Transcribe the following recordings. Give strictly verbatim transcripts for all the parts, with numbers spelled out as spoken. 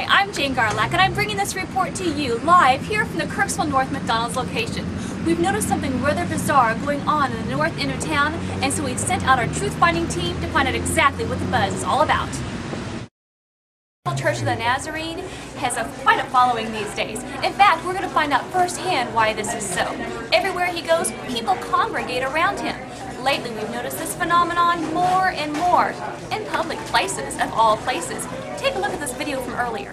I'm Jane Garlack, and I'm bringing this report to you live here from the Kirksville North McDonald's location. We've noticed something rather bizarre going on in the north end of town, and so we've sent out our truth-finding team to find out exactly what the buzz is all about. The Church of the Nazarene has a, quite a following these days. In fact, we're going to find out firsthand why this is so. Everywhere he goes, people congregate around him. Lately, we've noticed this phenomenon more and more in public places, of all places. Take a look at this video from earlier.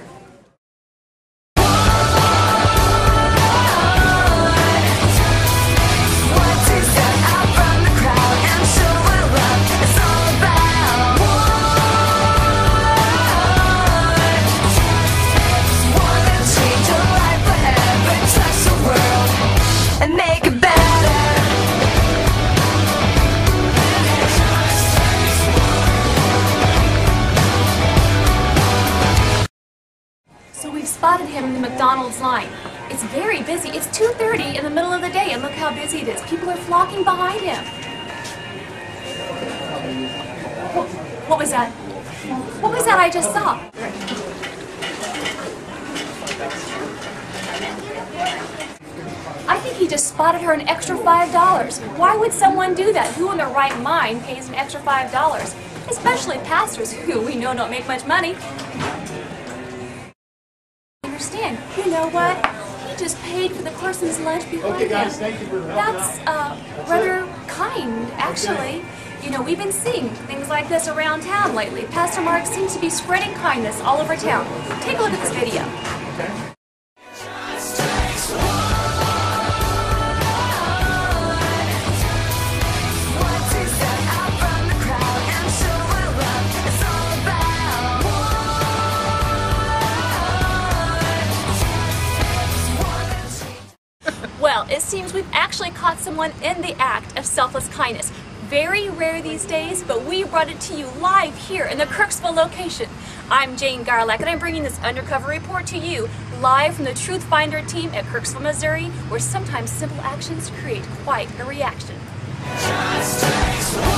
So we've spotted him in the McDonald's line. It's very busy. It's two thirty in the middle of the day, and look how busy it is. People are flocking behind him. What, what was that? What was that I just saw? I think he just spotted her an extra five dollars. Why would someone do that? Who in their right mind pays an extra five dollars? Especially pastors who we know don't make much money. Understand? You know what? He just paid for the person's lunch behind Okay, guys, him. thank you for helping That's uh, rather kind, actually. You know, we've been seeing things like this around town lately. Pastor Mark seems to be spreading kindness all over town. Take a look at this video. Okay. Well, it seems we've actually caught someone in the act of selfless kindness. Very rare these days, but we brought it to you live here in the Kirksville location. I'm Jane Garlack, and I'm bringing this undercover report to you live from the Truth Finder team at Kirksville, Missouri, where sometimes simple actions create quite a reaction. Just takes one.